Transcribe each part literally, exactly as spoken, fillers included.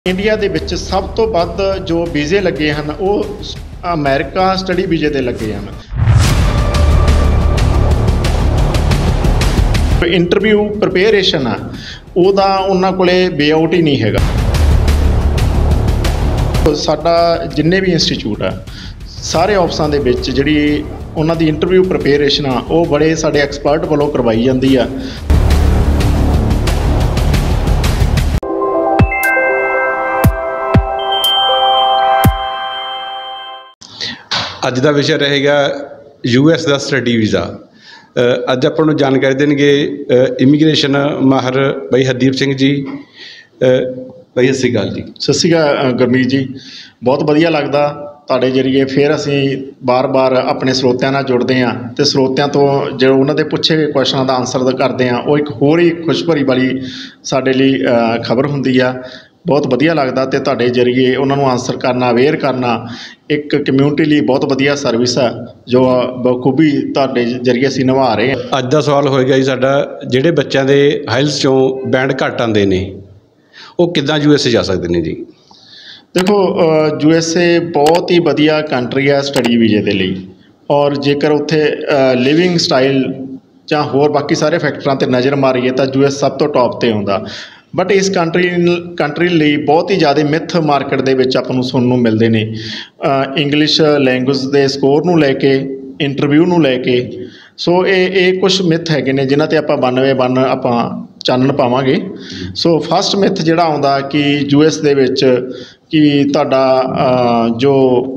India ਦੇ ਵਿੱਚ ਸਭ ਤੋਂ ਵੱਧ ਜੋ ਵੀਜ਼ੇ ਲੱਗੇ ਹਨ ਉਹ ਅਮਰੀਕਾ ਸਟੱਡੀ ਵੀਜ਼ੇ ਤੇ ਲੱਗੇ ਹਨ। ਇੰਟਰਵਿਊ ਪ੍ਰਿਪੇਰੇਸ਼ਨ ਆ ਉਹਦਾ ਉਹਨਾਂ ਕੋਲੇ ਬੇਆਊਟ ਹੀ ਨਹੀਂ ਹੈਗਾ। ਸਾਡਾ ਜਿੰਨੇ ਵੀ ਇੰਸਟੀਚਿਊਟ ਆ ਸਾਰੇ ਆਫਿਸਾਂ ਦੇ ਵਿੱਚ ਜਿਹੜੀ ਉਹਨਾਂ ਦੀ ਇੰਟਰਵਿਊ ਪ੍ਰਿਪੇਰੇਸ਼ਨ ਆ ਉਹ ਬੜੇ ਸਾਡੇ ਐਕਸਪਰਟ ਵੱਲੋਂ ਕਰਵਾਈ ਜਾਂਦੀ ਆ। ਅੱਜ ਦਾ ਵਿਸ਼ਾ ਰਹੇਗਾ ਯੂ ਐਸ ਦਾ ਸਟੱਡੀ ਵੀਜ਼ਾ। ਅੱਜ ਆਪਾਂ ਨੂੰ ਜਾਣਕਾਰੀ ਦੇਣਗੇ ਇਮੀਗ੍ਰੇਸ਼ਨ ਮਾਹਰ ਬਾਈ ਹਰਦੀਪ ਸਿੰਘ ਜੀ। ਬਾਈ ਸਤਿ ਸ਼੍ਰੀ ਅਕਾਲ ਜੀ। ਸਤਿ ਸ਼੍ਰੀ ਅਕਾਲ ਗੁਰਮੀਤ ਜੀ, ਬਹੁਤ ਵਧੀਆ ਲੱਗਦਾ ਤੁਹਾਡੇ ਜਰੀਏ ਫਿਰ ਅਸੀਂ ਬਾਰ-ਬਾਰ ਆਪਣੇ ਸਰੋਤਿਆਂ ਨਾਲ ਜੁੜਦੇ ਹਾਂ ਅਤੇ ਸਰੋਤਿਆਂ ਤੋਂ ਜੋ ਉਹਨਾਂ ਦੇ ਪੁੱਛੇ ਗਏ ਕੁਐਸਚਨਾਂ ਦਾ ਆਨਸਰ ਕਰਦੇ ਹਾਂ ਉਹ ਇੱਕ ਹੋਰ ਹੀ ਖੁਸ਼ਭਰੀ ਵਾਲੀ ਸਾਡੇ ਲਈ ਖਬਰ ਹੁੰਦੀ ਆ। ਬਹੁਤ ਵਧੀਆ ਲੱਗਦਾ ਅਤੇ ਤੁਹਾਡੇ ਜਰੀਏ ਉਹਨਾਂ ਨੂੰ ਆਨਸਰ ਕਰਨਾ, ਅਵੇਅਰ ਕਰਨਾ ਇੱਕ ਕਮਿਊਨਿਟੀ ਲਈ ਬਹੁਤ ਵਧੀਆ ਸਰਵਿਸ ਹੈ ਜੋ ਬਖੂਬੀ ਤੁਹਾਡੇ ਜਰੀਏ ਅਸੀਂ ਨਿਭਾ ਰਹੇ ਹਾਂ। ਅੱਜ ਦਾ ਸਵਾਲ ਹੋਏਗਾ ਜੀ ਸਾਡਾ, ਜਿਹੜੇ ਬੱਚਿਆਂ ਦੇ ਆਈਲੈਟਸ 'ਚੋਂ ਬੈਂਡ ਘੱਟ ਆਉਂਦੇ ਨੇ ਉਹ ਕਿੱਦਾਂ ਯੂ ਐਸ ਏ ਜਾ ਸਕਦੇ ਨੇ ਜੀ? ਦੇਖੋ, ਯੂ ਐਸ ਏ ਬਹੁਤ ਹੀ ਵਧੀਆ ਕੰਟਰੀ ਹੈ ਸਟੱਡੀ ਵੀਜ਼ੇ ਦੇ ਲਈ, ਔਰ ਜੇਕਰ ਉੱਥੇ ਲਿਵਿੰਗ ਸਟਾਈਲ ਜਾਂ ਹੋਰ ਬਾਕੀ ਸਾਰੇ ਫੈਕਟਰਾਂ 'ਤੇ ਨਜ਼ਰ ਮਾਰੀਏ ਤਾਂ ਯੂ ਐਸ ਸਭ ਤੋਂ ਟੌਪ 'ਤੇ ਆਉਂਦਾ। ਬਟ ਇਸ ਕੰਟਰੀ ਕੰਟਰੀ ਲਈ ਬਹੁਤ ਹੀ ਜ਼ਿਆਦਾ ਮਿਥ ਮਾਰਕੀਟ ਦੇ ਵਿੱਚ ਆਪਾਂ ਨੂੰ ਸੁਣਨ ਨੂੰ ਮਿਲਦੇ ਨੇ। ਇੰਗਲਿਸ਼ ਲੈਂਗੁਏਜ ਦੇ ਸਕੋਰ ਨੂੰ ਲੈ ਕੇ, ਇੰਟਰਵਿਊ ਨੂੰ ਲੈ ਕੇ, ਸੋ ਇਹ ਇਹ ਕੁਛ ਮਿਥ ਹੈਗੇ ਨੇ ਜਿਨ੍ਹਾਂ 'ਤੇ ਆਪਾਂ ਬਾਨਵੇਂ ਬੰਨ ਆਪਾਂ ਚਾਨਣ ਪਾਵਾਂਗੇ। ਸੋ ਫਸਟ ਮਿਥ ਜਿਹੜਾ ਆਉਂਦਾ ਕਿ ਯੂ ਐਸ ਦੇ ਵਿੱਚ ਕਿ ਤੁਹਾਡਾ ਜੋ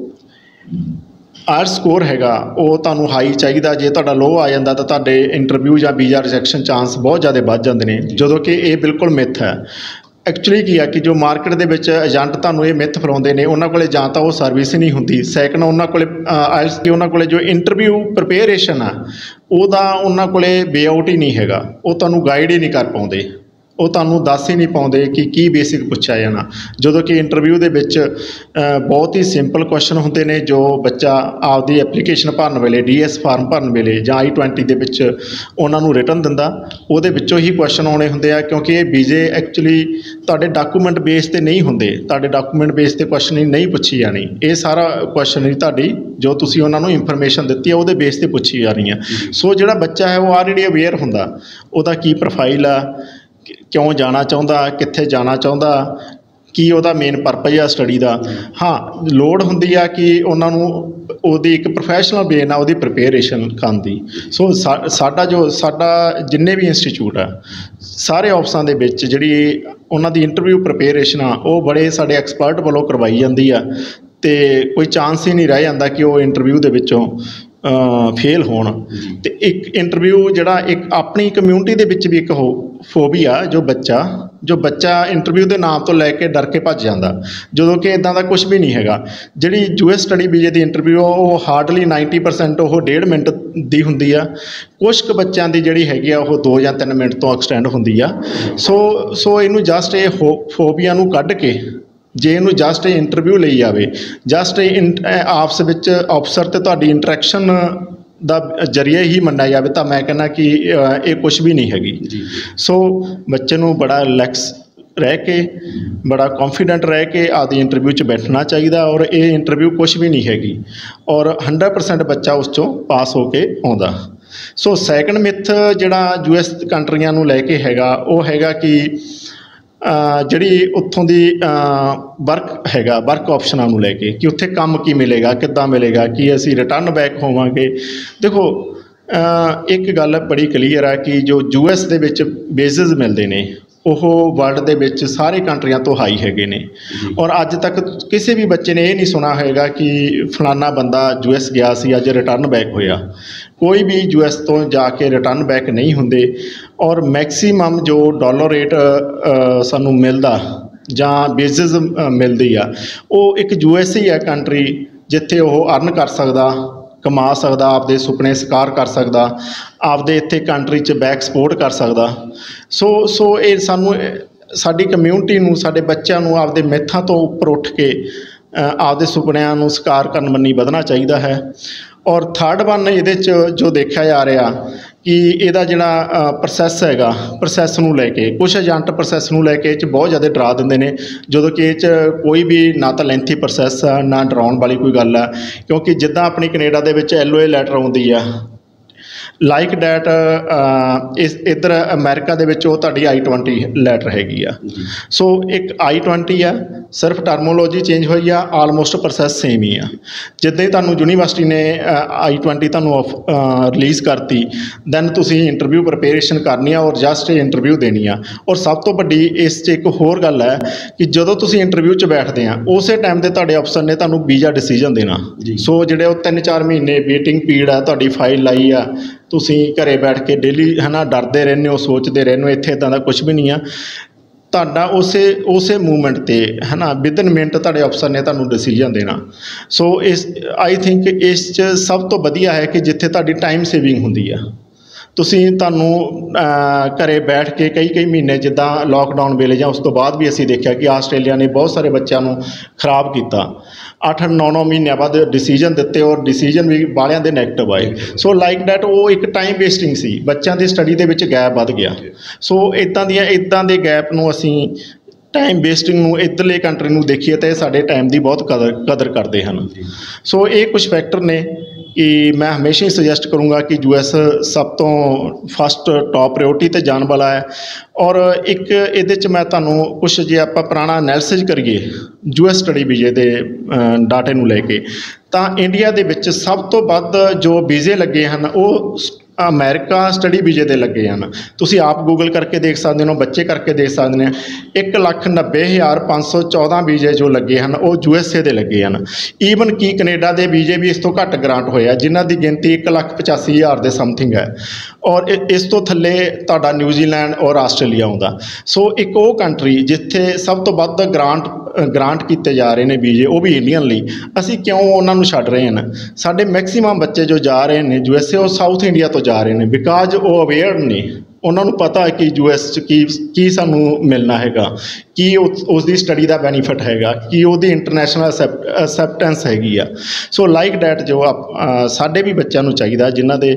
ਆਇਲਟਸ ਸਕੋਰ ਹੈਗਾ ਉਹ ਤੁਹਾਨੂੰ ਹਾਈ ਚਾਹੀਦਾ, ਜੇ ਤੁਹਾਡਾ ਲੋਅ ਆ ਜਾਂਦਾ ਤਾਂ ਤੁਹਾਡੇ ਇੰਟਰਵਿਊ ਜਾਂ ਵੀਜ਼ਾ ਰਿਜੈਕਸ਼ਨ ਚਾਂਸ ਬਹੁਤ ਜ਼ਿਆਦਾ ਵੱਧ ਜਾਂਦੇ ਨੇ, ਜਦੋਂ ਕਿ ਇਹ ਬਿਲਕੁਲ ਮਿਥ ਹੈ। ਐਕਚੁਅਲੀ ਕੀ ਆ ਕਿ ਜੋ ਮਾਰਕੀਟ ਦੇ ਵਿੱਚ ਏਜੰਟ ਤੁਹਾਨੂੰ ਇਹ ਮਿਥ ਫੈਲਾਉਂਦੇ ਨੇ ਉਹਨਾਂ ਕੋਲੇ ਜਾਂ ਤਾਂ ਉਹ ਸਰਵਿਸ ਨਹੀਂ ਹੁੰਦੀ, ਸੈਕਿੰਡ ਉਹਨਾਂ ਕੋਲੇ ਆਇਲਟਸ ਦੀ ਉਹਨਾਂ ਕੋਲੇ ਜੋ ਇੰਟਰਵਿਊ ਪ੍ਰਿਪੇਰੇਸ਼ਨ ਆ ਉਹਦਾ ਉਹਨਾਂ ਕੋਲੇ ਬੇਆਊਟ ਹੀ ਨਹੀਂ ਹੈਗਾ, ਉਹ ਤੁਹਾਨੂੰ ਗਾਈਡ ਹੀ ਨਹੀਂ ਕਰ ਪਾਉਂਦੇ, ਉਹ ਤੁਹਾਨੂੰ ਦੱਸ ਹੀ ਨਹੀਂ ਪਾਉਂਦੇ ਕਿ ਕੀ ਬੇਸਿਕ ਪੁੱਛਿਆ ਜਾਣਾ। ਜਦੋਂ ਕਿ ਇੰਟਰਵਿਊ ਦੇ ਵਿੱਚ ਬਹੁਤ ਹੀ ਸਿੰਪਲ ਕੁਐਸਚਨ ਹੁੰਦੇ ਨੇ ਜੋ ਬੱਚਾ ਆਪਦੀ ਐਪਲੀਕੇਸ਼ਨ ਭਰਨ ਵੇਲੇ, ਡੀ ਐਸ ਫਾਰਮ ਭਰਨ ਵੇਲੇ ਜਾਂ ਆਈ ਟਵੈਂਟੀ ਦੇ ਵਿੱਚ ਉਹਨਾਂ ਨੂੰ ਰਿਟਨ ਦਿੰਦਾ, ਉਹਦੇ ਵਿੱਚੋਂ ਹੀ ਕੁਐਸਚਨ ਆਉਣੇ ਹੁੰਦੇ ਆ। ਕਿਉਂਕਿ ਇਹ ਵੀਜ਼ੇ ਐਕਚੁਅਲੀ ਤੁਹਾਡੇ ਡਾਕੂਮੈਂਟ ਬੇਸ 'ਤੇ ਨਹੀਂ ਹੁੰਦੇ, ਤੁਹਾਡੇ ਡਾਕੂਮੈਂਟ ਬੇਸ 'ਤੇ ਕੁਐਸਚਨ ਹੀ ਨਹੀਂ ਪੁੱਛੀ ਜਾਣੀ, ਇਹ ਸਾਰਾ ਕੁਐਸਚਨ ਹੀ ਤੁਹਾਡੀ ਜੋ ਤੁਸੀਂ ਉਹਨਾਂ ਨੂੰ ਇਨਫੋਰਮੇਸ਼ਨ ਦਿੱਤੀ ਹੈ ਉਹਦੇ ਬੇਸ 'ਤੇ ਪੁੱਛੀ ਜਾ ਰਹੀ ਆ। ਸੋ ਜਿਹੜਾ ਬੱਚਾ ਹੈ ਉਹ ਆਲਰੇਡੀ ਅਵੇਅਰ ਹੁੰਦਾ ਉਹਦਾ ਕੀ ਪ੍ਰੋਫਾਈਲ ਆ, ਕਿਉਂ ਜਾਣਾ ਚਾਹੁੰਦਾ, ਕਿੱਥੇ ਜਾਣਾ ਚਾਹੁੰਦਾ, ਕੀ ਉਹਦਾ ਮੇਨ ਪਰਪਸ ਆ ਸਟੱਡੀ ਦਾ। ਹਾਂ, ਲੋੜ ਹੁੰਦੀ ਆ ਕਿ ਉਹਨਾਂ ਨੂੰ ਉਹਦੀ ਇੱਕ ਪ੍ਰੋਫੈਸ਼ਨਲ ਵੇਨ ਆ ਉਹਦੀ ਪ੍ਰਿਪੇਰੇਸ਼ਨ ਕਰਨ ਦੀ। ਸੋ ਸਾ ਸਾਡਾ ਜੋ ਸਾਡਾ ਜਿੰਨੇ ਵੀ ਇੰਸਟੀਚਿਊਟ ਆ ਸਾਰੇ ਆਫਿਸਾਂ ਦੇ ਵਿੱਚ ਜਿਹੜੀ ਉਹਨਾਂ ਦੀ ਇੰਟਰਵਿਊ ਪ੍ਰਿਪੇਰੇਸ਼ਨ ਆ ਉਹ ਬੜੇ ਸਾਡੇ ਐਕਸਪਰਟ ਵੱਲੋਂ ਕਰਵਾਈ ਜਾਂਦੀ ਆ ਅਤੇ ਕੋਈ ਚਾਂਸ ਹੀ ਨਹੀਂ ਰਹਿ ਜਾਂਦਾ ਕਿ ਉਹ ਇੰਟਰਵਿਊ ਦੇ ਵਿੱਚੋਂ ਫੇਲ ਹੋਣ। ਅਤੇ ਇੱਕ ਇੰਟਰਵਿਊ ਜਿਹੜਾ ਇੱਕ ਆਪਣੀ ਕਮਿਊਨਿਟੀ ਦੇ ਵਿੱਚ ਵੀ ਇੱਕ ਹੋ ਫੋਬੀਆ ਜੋ ਬੱਚਾ ਜੋ ਬੱਚਾ ਇੰਟਰਵਿਊ ਦੇ ਨਾਮ ਤੋਂ ਲੈ ਕੇ ਡਰ ਕੇ ਭੱਜ ਜਾਂਦਾ, ਜਦੋਂ ਕਿ ਇੱਦਾਂ ਦਾ ਕੁਛ ਵੀ ਨਹੀਂ ਹੈਗਾ। ਜਿਹੜੀ ਯੂ ਐਸ ਸਟੱਡੀ ਵੀਜ਼ੇ ਦੀ ਇੰਟਰਵਿਊ ਉਹ ਹਾਰਡਲੀ ਨਾਈਨਟੀ ਪਰਸੈਂਟ ਉਹ ਡੇਢ ਮਿੰਟ ਦੀ ਹੁੰਦੀ ਆ, ਕੁਛ ਕੁ ਬੱਚਿਆਂ ਦੀ ਜਿਹੜੀ ਹੈਗੀ ਆ ਉਹ ਦੋ ਜਾਂ ਤਿੰਨ ਮਿੰਟ ਤੋਂ ਐਕਸਟੈਂਡ ਹੁੰਦੀ ਆ। ਸੋ ਸੋ ਇਹਨੂੰ ਜਸਟ ਇਹ ਹੋ ਫੋਬੀਆ ਨੂੰ ਕੱਢ ਕੇ ਜੇ ਇਹਨੂੰ ਜਸਟ ਇਹ ਇੰਟਰਵਿਊ ਲਈ ਜਾਵੇ, ਜਸਟ ਇਹ ਆਪਸ ਵਿੱਚ ਅਫਸਰ ਅਤੇ ਤੁਹਾਡੀ ਇੰਟਰੈਕਸ਼ਨ ਦਾ ਜ਼ਰੀਆ ਹੀ ਮੰਨਿਆ ਜਾਵੇ ਤਾਂ ਮੈਂ ਕਹਿੰਦਾ ਕਿ ਇਹ ਕੁਛ ਵੀ ਨਹੀਂ ਹੈਗੀ। ਸੋ ਬੱਚੇ ਨੂੰ ਬੜਾ ਰਿਲੈਕਸ ਰਹਿ ਕੇ, ਬੜਾ ਕੌਨਫੀਡੈਂਟ ਰਹਿ ਕੇ ਆਪਦੀ ਇੰਟਰਵਿਊ 'ਚ ਬੈਠਣਾ ਚਾਹੀਦਾ, ਔਰ ਇਹ ਇੰਟਰਵਿਊ ਕੁਛ ਵੀ ਨਹੀਂ ਹੈਗੀ ਔਰ ਹੰਡਰਡ ਪਰਸੈਂਟ ਬੱਚਾ ਉਸ 'ਚੋਂ ਪਾਸ ਹੋ ਕੇ ਆਉਂਦਾ। ਸੋ ਸੈਕਿੰਡ ਮਿਥ ਜਿਹੜਾ ਯੂ ਐਸ ਕੰਟਰੀਆਂ ਨੂੰ ਲੈ ਕੇ ਹੈਗਾ ਉਹ ਹੈਗਾ ਕਿ ਜਿਹੜੀ ਉੱਥੋਂ ਦੀ ਵਰਕ ਹੈਗਾ, ਵਰਕ ਆਪਸ਼ਨਾਂ ਨੂੰ ਲੈ ਕੇ ਕਿ ਉੱਥੇ ਕੰਮ ਕੀ ਮਿਲੇਗਾ, ਕਿੱਦਾਂ ਮਿਲੇਗਾ, ਕਿ ਅਸੀਂ ਰਿਟਰਨ ਬੈਕ ਹੋਵਾਂਗੇ। ਦੇਖੋ, ਇੱਕ ਗੱਲ ਬੜੀ ਕਲੀਅਰ ਹੈ ਕਿ ਜੋ ਯੂ ਐਸ ਦੇ ਵਿੱਚ ਬੇਸਿਸ ਮਿਲਦੇ ਨੇ ਉਹ ਵਰਲਡ ਦੇ ਵਿੱਚ ਸਾਰੇ ਕੰਟਰੀਆਂ ਤੋਂ ਹਾਈ ਹੈਗੇ ਨੇ, ਔਰ ਅੱਜ ਤੱਕ ਕਿਸੇ ਵੀ ਬੱਚੇ ਨੇ ਇਹ ਨਹੀਂ ਸੁਣਾ ਹੋਏਗਾ ਕਿ ਫਲਾਨਾ ਬੰਦਾ ਯੂ ਐਸ ਗਿਆ ਸੀ ਅੱਜ ਰਿਟਰਨ ਬੈਕ ਹੋਇਆ। ਕੋਈ ਵੀ ਯੂ ਐਸ ਤੋਂ ਜਾ ਕੇ ਰਿਟਰਨ ਬੈਕ ਨਹੀਂ ਹੁੰਦੇ, ਔਰ ਮੈਕਸੀਮਮ ਜੋ ਡਾਲਰ ਰੇਟ ਸਾਨੂੰ ਮਿਲਦਾ ਜਾਂ ਬੇਸਿਸ ਮਿਲਦੀ ਆ ਉਹ ਇੱਕ ਯੂ ਐਸ ਹੀ ਹੈ ਕੰਟਰੀ ਜਿੱਥੇ ਉਹ ਅਰਨ ਕਰ ਸਕਦਾ, ਕਮਾ ਸਕਦਾ, ਆਪਦੇ ਸੁਪਨੇ ਸਾਕਾਰ ਕਰ ਸਕਦਾ, ਆਪਦੇ ਇੱਥੇ ਕੰਟਰੀ 'ਚ ਬੈਕ ਸਪੋਰਟ ਕਰ ਸਕਦਾ। ਸੋ ਸੋ ਇਹ ਸਾਨੂੰ ਸਾਡੀ ਕਮਿਊਨਿਟੀ ਨੂੰ, ਸਾਡੇ ਬੱਚਿਆਂ ਨੂੰ ਆਪਦੇ ਮਿੱਥਾਂ ਤੋਂ ਉੱਪਰ ਉੱਠ ਕੇ ਆਪਦੇ ਸੁਪਨਿਆਂ ਨੂੰ ਸਾਕਾਰ ਕਰਨ ਬੰਨੀ ਵਧਣਾ ਚਾਹੀਦਾ ਹੈ। ਔਰ ਥਰਡ ਵਨ ਇਹਦੇ 'ਚ ਜੋ ਦੇਖਿਆ ਜਾ ਰਿਹਾ ਕਿ ਇਹਦਾ ਜਿਹੜਾ ਪ੍ਰੋਸੈਸ ਹੈਗਾ, ਪ੍ਰੋਸੈਸ ਨੂੰ ਲੈ ਕੇ ਕੁਛ ਏਜੰਟ ਪ੍ਰੋਸੈਸ ਨੂੰ ਲੈ ਕੇ ਇਹ 'ਚ ਬਹੁਤ ਜ਼ਿਆਦਾ ਡਰਾ ਦਿੰਦੇ ਨੇ, ਜਦੋਂ ਕਿ ਇਹ 'ਚ ਕੋਈ ਵੀ ਨਾ ਤਾਂ ਲੈਂਥੀ ਪ੍ਰੋਸੈਸ ਆ, ਨਾ ਡਰਾਉਣ ਵਾਲੀ ਕੋਈ ਗੱਲ ਆ। ਕਿਉਂਕਿ ਜਿੱਦਾਂ ਆਪਣੀ ਕੈਨੇਡਾ ਦੇ ਵਿੱਚ ਐਲ ਓ ਏ ਲੈਟਰ ਆਉਂਦੀ ਆ, ਲਾਈਕ ਡੈਟ ਇਸ ਇੱਧਰ ਅਮਰੀਕਾ ਦੇ ਵਿੱਚ ਉਹ ਤੁਹਾਡੀ ਆਈ ਟਵੈਂਟੀ ਲੈਟਰ ਹੈਗੀ ਆ। ਸੋ ਇੱਕ ਆਈ ਟਵੈਂਟੀ ਆ, ਸਿਰਫ ਟਰਮੋਲੋਜੀ ਚੇਂਜ ਹੋਈ ਆ, ਆਲਮੋਸਟ ਪ੍ਰੋਸੈਸ ਸੇਮ ਹੀ ਆ। ਜਿੱਦਾਂ ਹੀ ਤੁਹਾਨੂੰ ਯੂਨੀਵਰਸਿਟੀ ਨੇ ਆਈ ਟਵੈਂਟੀ ਤੁਹਾਨੂੰ ਰਿਲੀਜ਼ ਕਰਤੀ, ਦੈਨ ਤੁਸੀਂ ਇੰਟਰਵਿਊ ਪ੍ਰਪੇਰੇਸ਼ਨ ਕਰਨੀ ਆ ਔਰ ਜਸਟ ਇੰਟਰਵਿਊ ਦੇਣੀ ਆ। ਔਰ ਸਭ ਤੋਂ ਵੱਡੀ ਇਸ 'ਚ ਇੱਕ ਹੋਰ ਗੱਲ ਹੈ ਕਿ ਜਦੋਂ ਤੁਸੀਂ ਇੰਟਰਵਿਊ 'ਚ ਬੈਠਦੇ ਆ, ਉਸੇ ਟਾਈਮ 'ਤੇ ਤੁਹਾਡੇ ਅਫਸਰ ਨੇ ਤੁਹਾਨੂੰ ਵੀਜ਼ਾ ਡਿਸੀਜਨ ਦੇਣਾ। ਸੋ ਜਿਹੜੇ ਉਹ ਤਿੰਨ ਚਾਰ ਮਹੀਨੇ ਵੇਟਿੰਗ ਪੀਰੀਅਡ ਆ, ਤੁਹਾਡੀ ਫਾਈਲ ਲਾਈ ਆ, ਤੁਸੀਂ ਘਰੇ ਬੈਠ ਕੇ ਡੇਲੀ ਹੈ ਨਾ ਡਰਦੇ ਰਹਿੰਦੇ ਹੋ, ਸੋਚਦੇ ਰਹਿੰਦੇ ਹੋ। ਇੱਥੇ ਇੱਦਾਂ ਦਾ ਕੁਛ ਵੀ ਨਹੀਂ ਆ, ਤੁਹਾਡਾ ਉਸੇ ਉਸੇ ਮੂਵਮੈਂਟ 'ਤੇ ਹੈ ਨਾ ਵਿਦਨ ਮਿੰਟ ਤੁਹਾਡੇ ਅਫਸਰ ਨੇ ਤੁਹਾਨੂੰ ਡਿਸੀਜਨ ਦੇਣਾ। ਸੋ ਇਸ ਆਈ ਥਿੰਕ ਇਸ 'ਚ ਸਭ ਤੋਂ ਵਧੀਆ ਹੈ ਕਿ ਜਿੱਥੇ ਤੁਹਾਡੀ ਟਾਈਮ ਸੇਵਿੰਗ ਹੁੰਦੀ ਆ, ਤੁਸੀਂ ਤੁਹਾਨੂੰ ਘਰੇ ਬੈਠ ਕੇ ਕਈ ਕਈ ਮਹੀਨੇ, ਜਿੱਦਾਂ ਲੋਕਡਾਊਨ ਵੇਲੇ ਜਾਂ ਉਸ ਤੋਂ ਬਾਅਦ ਵੀ ਅਸੀਂ ਦੇਖਿਆ ਕਿ ਆਸਟ੍ਰੇਲੀਆ ਨੇ ਬਹੁਤ ਸਾਰੇ ਬੱਚਿਆਂ ਨੂੰ ਖਰਾਬ ਕੀਤਾ। ਅੱਠ ਨੌ ਨੌ ਮਹੀਨਿਆਂ ਬਾਅਦ ਡਿਸੀਜਨ ਦਿੱਤੇ ਔਰ ਡਿਸੀਜਨ ਵੀ ਵਾਲਿਆਂ ਦੇ ਨੈਗੇਟਿਵ ਆਏ। ਸੋ ਲਾਈਕ ਡੈਟ ਉਹ ਇੱਕ ਟਾਈਮ ਵੇਸਟਿੰਗ ਸੀ, ਬੱਚਿਆਂ ਦੀ ਸਟੱਡੀ ਦੇ ਵਿੱਚ ਗੈਪ ਵੱਧ ਗਿਆ। ਸੋ ਇੱਦਾਂ ਦੀਆਂ ਇੱਦਾਂ ਦੇ ਗੈਪ ਨੂੰ ਅਸੀਂ ਟਾਈਮ ਵੇਸਟਿੰਗ ਨੂੰ ਇੱਧਰਲੇ ਕੰਟਰੀ ਨੂੰ ਦੇਖੀਏ ਤਾਂ ਇਹ ਸਾਡੇ ਟਾਈਮ ਦੀ ਬਹੁਤ ਕਦਰ ਕਦਰ ਕਰਦੇ ਹਨ। ਸੋ ਇਹ ਕੁਝ ਫੈਕਟਰ ਨੇ ਕਿ ਮੈਂ ਹਮੇਸ਼ਾ ਹੀ ਸੁਜੈਸਟ ਕਰੂੰਗਾ ਕਿ ਯੂ ਐਸ ਸਭ ਤੋਂ ਫਸਟ ਟੋਪ ਪ੍ਰਾਇਓਰਟੀ 'ਤੇ ਜਾਣ ਵਾਲਾ ਹੈ। ਔਰ ਇੱਕ ਇਹਦੇ 'ਚ ਮੈਂ ਤੁਹਾਨੂੰ ਕੁਛ ਜੇ ਆਪਾਂ ਪੁਰਾਣਾ ਐਨਾਲਿਸਿਸ ਕਰੀਏ ਯੂ ਐਸ ਸਟੱਡੀ ਵੀਜ਼ੇ ਦੇ ਡਾਟੇ ਨੂੰ ਲੈ ਕੇ, ਤਾਂ ਇੰਡੀਆ ਦੇ ਵਿੱਚ ਸਭ ਤੋਂ ਵੱਧ ਜੋ ਵੀਜ਼ੇ ਲੱਗੇ ਹਨ ਉਹ ਅਮਰੀਕਾ ਸਟੱਡੀ ਵੀਜ਼ੇ ਦੇ ਲੱਗੇ ਹਨ। ਤੁਸੀਂ ਆਪ ਗੂਗਲ ਕਰਕੇ ਦੇਖ ਸਕਦੇ ਹੋ, ਬੱਚੇ ਕਰਕੇ ਦੇਖ ਸਕਦੇ ਨੇ। ਇੱਕ ਲੱਖ ਨੱਬੇ ਹਜ਼ਾਰ ਪੰਜ ਸੌ ਚੌਦਾਂ ਵੀਜ਼ੇ ਜੋ ਲੱਗੇ ਹਨ ਉਹ ਯੂ ਐਸ ਏ ਦੇ ਲੱਗੇ ਹਨ। ਈਵਨ ਕਿ ਕੈਨੇਡਾ ਦੇ ਵੀਜ਼ੇ ਵੀ ਇਸ ਤੋਂ ਘੱਟ ਗ੍ਰਾਂਟ ਹੋਏ ਆ, ਜਿਨ੍ਹਾਂ ਦੀ ਗਿਣਤੀ ਇੱਕ ਲੱਖ ਪਚਾਸੀ ਹਜ਼ਾਰ ਦੇ ਸਮਥਿੰਗ ਹੈ। ਔਰ ਇਸ ਤੋਂ ਥੱਲੇ ਤੁਹਾਡਾ ਨਿਊਜ਼ੀਲੈਂਡ ਔਰ ਆਸਟ੍ਰੇਲੀਆ ਆਉਂਦਾ। ਸੋ ਇੱਕ ਉਹ ਕੰਟਰੀ ਜਿੱਥੇ ਸਭ ਤੋਂ ਵੱਧ ਗ੍ਰਾਂਟ ਗ੍ਰਾਂਟ ਕੀਤੇ ਜਾ ਰਹੇ ਨੇ ਵੀਜ਼ੇ, ਉਹ ਵੀ ਇੰਡੀਅਨ ਲਈ, ਅਸੀਂ ਕਿਉਂ ਉਹਨਾਂ ਨੂੰ ਛੱਡ ਰਹੇ ਹਨ? ਸਾਡੇ ਮੈਕਸੀਮਮ ਬੱਚੇ ਜੋ ਜਾ ਰਹੇ ਨੇ ਯੂ ਐਸ ਏ, ਉਹ ਸਾਊਥ ਇੰਡੀਆ ਤੋਂ ਜਾ ਰਹੇ ਨੇ, ਬਿਕਾਜ਼ ਉਹ ਅਵੇਅਰ ਨੇ। ਉਹਨਾਂ ਨੂੰ ਪਤਾ ਹੈ ਕਿ ਯੂ ਐਸ 'ਚ ਕੀ ਕੀ ਸਾਨੂੰ ਮਿਲਣਾ ਹੈਗਾ, ਕੀ ਉਸ ਉਸ ਦੀ ਸਟੱਡੀ ਦਾ ਬੈਨੀਫਿਟ ਹੈਗਾ, ਕੀ ਉਹਦੀ ਇੰਟਰਨੈਸ਼ਨਲ ਅਸੈਪਟ ਅਸੈਪਟੈਂਸ ਹੈਗੀ ਆ। ਸੋ ਲਾਈਕ ਡੈਟ ਜੋ ਆਪ ਸਾਡੇ ਵੀ ਬੱਚਿਆਂ ਨੂੰ ਚਾਹੀਦਾ, ਜਿਨ੍ਹਾਂ ਦੇ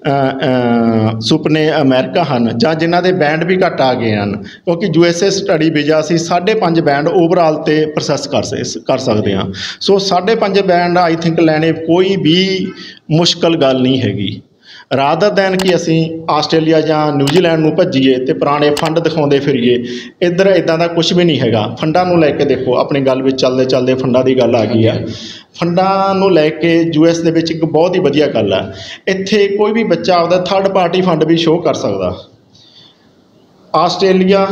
ਸੁਪਨੇ ਅਮਰੀਕਾ ਹਨ ਜਾਂ ਜਿਨ੍ਹਾਂ ਦੇ ਬੈਂਡ ਵੀ ਘੱਟ ਆ ਗਏ ਹਨ, ਕਿਉਂਕਿ U S A study visa ਅਸੀਂ ਸਾਢੇ ਪੰਜ ਬੈਂਡ ਓਵਰਆਲ 'ਤੇ ਪ੍ਰੋਸੈਸ ਕਰ ਸ ਕਰ ਸਕਦੇ ਹਾਂ। ਸੋ ਸਾਢੇ ਪੰਜ ਬੈਂਡ ਆਈ ਥਿੰਕ ਲੈਣੇ ਕੋਈ ਵੀ ਮੁਸ਼ਕਲ ਗੱਲ ਨਹੀਂ ਹੈਗੀ। ਰਾਦਰ ਦੈਨ ਕਿ ਅਸੀਂ ਆਸਟ੍ਰੇਲੀਆ ਜਾਂ ਨਿਊਜ਼ੀਲੈਂਡ ਨੂੰ ਭੱਜੀਏ ਅਤੇ ਪੁਰਾਣੇ ਫੰਡ ਦਿਖਾਉਂਦੇ ਫਿਰੀਏ, ਇੱਧਰ ਇੱਦਾਂ ਦਾ ਕੁਛ ਵੀ ਨਹੀਂ ਹੈਗਾ। ਫੰਡਾਂ ਨੂੰ ਲੈ ਕੇ ਦੇਖੋ, ਆਪਣੀ ਗੱਲ ਵਿੱਚ ਚੱਲਦੇ ਚੱਲਦੇ ਫੰਡਾਂ ਦੀ ਗੱਲ ਆ ਗਈ ਆ। ਫੰਡਾਂ ਨੂੰ ਲੈ ਕੇ ਯੂ ਐਸ ਦੇ ਵਿੱਚ ਇੱਕ ਬਹੁਤ ਹੀ ਵਧੀਆ ਗੱਲ ਆ, ਇੱਥੇ ਕੋਈ ਵੀ ਬੱਚਾ ਆਪਦਾ ਥਰਡ ਪਾਰਟੀ ਫੰਡ ਵੀ ਸ਼ੋਅ ਕਰ ਸਕਦਾ। ਆਸਟ੍ਰੇਲੀਆ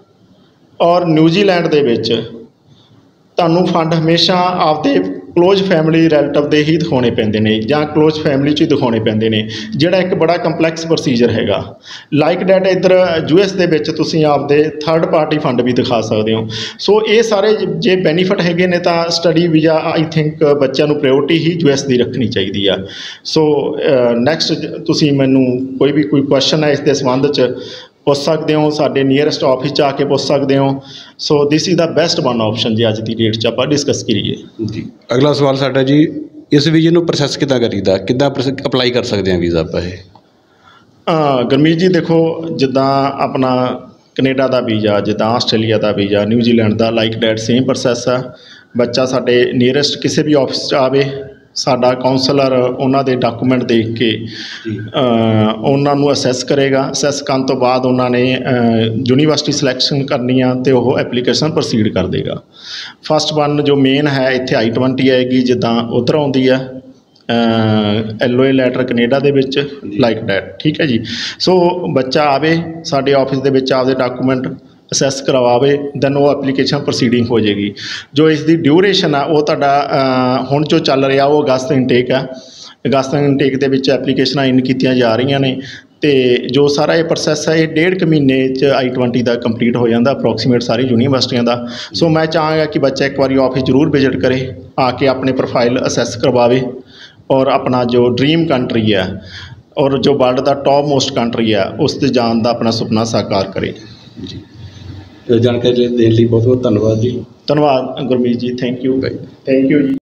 ਔਰ ਨਿਊਜ਼ੀਲੈਂਡ ਦੇ ਵਿੱਚ ਤੁਹਾਨੂੰ ਫੰਡ ਹਮੇਸ਼ਾ ਆਪਦੇ ਕਲੋਜ਼ ਫੈਮਿਲੀ ਰਿਲੇਟਿਵ ਦੇ ਹੀ ਦਿਖਾਉਣੇ ਪੈਂਦੇ ਨੇ ਜਾਂ ਕਲੋਜ਼ ਫੈਮਿਲੀ 'ਚ ਹੀ ਦਿਖਾਉਣੇ ਪੈਂਦੇ ਨੇ, ਜਿਹੜਾ ਇੱਕ ਬੜਾ ਕੰਪਲੈਕਸ ਪ੍ਰੋਸੀਜਰ ਹੈਗਾ। ਲਾਈਕ ਡੈਟ ਇੱਧਰ ਯੂ ਐਸ ਦੇ ਵਿੱਚ ਤੁਸੀਂ ਆਪਦੇ ਥਰਡ ਪਾਰਟੀ ਫੰਡ ਵੀ ਦਿਖਾ ਸਕਦੇ ਹੋ। ਸੋ ਇਹ ਸਾਰੇ ਜੇ ਬੈਨੀਫਿਟ ਹੈਗੇ ਨੇ ਤਾਂ ਸਟੱਡੀ ਵੀਜ਼ਾ ਆਈ ਥਿੰਕ ਬੱਚਿਆਂ ਨੂੰ ਪ੍ਰਾਇਓਰਟੀ ਹੀ ਯੂ ਐਸ ਦੀ ਰੱਖਣੀ ਚਾਹੀਦੀ ਆ। ਸੋ ਨੈਕਸਟ ਤੁਸੀਂ ਮੈਨੂੰ ਕੋਈ ਵੀ ਕੋਈ ਕੁਐਸਚਨ ਹੈ ਇਸ ਦੇ ਸੰਬੰਧ 'ਚ ਪੁੱਛ ਸਕਦੇ ਹੋ, ਸਾਡੇ ਨੀਅਰੈਸਟ ਆਫਿਸ 'ਚ ਆ ਕੇ ਪੁੱਛ ਸਕਦੇ ਹੋ। So this is the best one option ਜੇ ਅੱਜ ਦੀ ਡੇਟ 'ਚ ਆਪਾਂ ਡਿਸਕਸ ਕਰੀਏ। ਜੀ ਅਗਲਾ ਸਵਾਲ ਸਾਡਾ ਜੀ, ਇਸ ਵੀਜ਼ੇ ਨੂੰ ਪ੍ਰੋਸੈਸ ਕਿੱਦਾਂ ਕਰੀਦਾ, ਕਿੱਦਾਂ ਅਪਲਾਈ ਕਰ ਸਕਦੇ ਹਾਂ ਵੀਜ਼ਾ ਆਪਾਂ ਇਹ? ਗੁਰਮੀਤ ਜੀ ਦੇਖੋ, ਜਿੱਦਾਂ ਆਪਣਾ ਕੈਨੇਡਾ ਦਾ ਵੀਜ਼ਾ, ਜਿੱਦਾਂ ਆਸਟ੍ਰੇਲੀਆ ਦਾ ਵੀਜ਼ਾ, ਨਿਊਜ਼ੀਲੈਂਡ ਦਾ, ਲਾਈਕ ਡੈਟ ਸੇਮ ਪ੍ਰੋਸੈਸ ਆ। ਬੱਚਾ ਸਾਡੇ ਨੀਅਰੈਸਟ ਕਿਸੇ ਵੀ ਆਫਿਸ 'ਚ ਆਵੇ, ਸਾਡਾ ਕਾਉਂਸਲਰ ਉਹਨਾਂ ਦੇ ਡਾਕੂਮੈਂਟ ਦੇਖ ਕੇ ਉਹਨਾਂ ਨੂੰ ਅਸੈਸ ਕਰੇਗਾ। ਅਸੈਸ ਕਰਨ ਤੋਂ ਬਾਅਦ ਉਹਨਾਂ ਨੇ ਯੂਨੀਵਰਸਿਟੀ ਸਿਲੈਕਸ਼ਨ ਕਰਨੀ ਆ ਅਤੇ ਉਹ ਐਪਲੀਕੇਸ਼ਨ ਪ੍ਰੋਸੀਡ ਕਰ ਦੇਗਾ। ਫਸਟ ਵਨ ਜੋ ਮੇਨ ਹੈ ਇੱਥੇ ਆਈ ਟਵੈਂਟੀ ਆਏਗੀ, ਜਿੱਦਾਂ ਉੱਧਰ ਆਉਂਦੀ ਆ L O A letter Canada ਦੇ ਵਿੱਚ, ਲਾਈਕ ਡੈਟ। ਠੀਕ ਹੈ ਜੀ। ਸੋ ਬੱਚਾ ਆਵੇ ਸਾਡੇ ਆਫਿਸ ਦੇ ਵਿੱਚ, ਆਪਦੇ ਡਾਕੂਮੈਂਟ ਅਸੈਸ ਕਰਵਾਵੇ, ਦੈਨ ਉਹ ਐਪਲੀਕੇਸ਼ਨ ਪ੍ਰੋਸੀਡਿੰਗ ਹੋ ਜਾਏਗੀ। ਜੋ ਇਸ ਦੀ ਡਿਊਰੇਸ਼ਨ ਆ ਉਹ ਤੁਹਾਡਾ ਹੁਣ ਜੋ ਚੱਲ ਰਿਹਾ ਉਹ ਅਗਸਤ ਇਨਟੇਕ ਆ। ਅਗਸਤ ਇਨਟੇਕ ਦੇ ਵਿੱਚ ਐਪਲੀਕੇਸ਼ਨਾਂ ਇਨ ਕੀਤੀਆਂ ਜਾ ਰਹੀਆਂ ਨੇ ਅਤੇ ਜੋ ਸਾਰਾ ਇਹ ਪ੍ਰੋਸੈਸ ਹੈ ਇਹ ਡੇਢ ਕੁ ਮਹੀਨੇ 'ਚ ਆਈ ਟਵੈਂਟੀ ਦਾ ਕੰਪਲੀਟ ਹੋ ਜਾਂਦਾ ਅਪਰੋਕਸੀਮੇਟ ਸਾਰੀ ਯੂਨੀਵਰਸਿਟੀਆਂ ਦਾ। ਸੋ ਮੈਂ ਚਾਹਾਂਗਾ ਕਿ ਬੱਚਾ ਇੱਕ ਵਾਰੀ ਆਫਿਸ ਜ਼ਰੂਰ ਵਿਜ਼ਿਟ ਕਰੇ, ਆ ਕੇ ਆਪਣੇ ਪ੍ਰੋਫਾਈਲ ਅਸੈਸ ਕਰਵਾਵੇ ਔਰ ਆਪਣਾ ਜੋ ਡਰੀਮ ਕੰਟਰੀ ਹੈ ਔਰ ਜੋ ਵਰਲਡ ਦਾ ਟੌਪ ਮੋਸਟ ਕੰਟਰੀ ਹੈ ਉਸ 'ਤੇ ਜਾਣ ਦਾ ਆਪਣਾ ਸੁਪਨਾ ਸਾਕਾਰ ਕਰੇ। ਜੀ ਜਾਣਕਾਰੀ ਦੇਣ ਲਈ ਬਹੁਤ ਬਹੁਤ ਧੰਨਵਾਦ ਜੀ। ਧੰਨਵਾਦ ਗੁਰਮੀਤ ਜੀ, ਥੈਂਕ ਯੂ ਥੈਂਕ ਯੂ ਜੀ।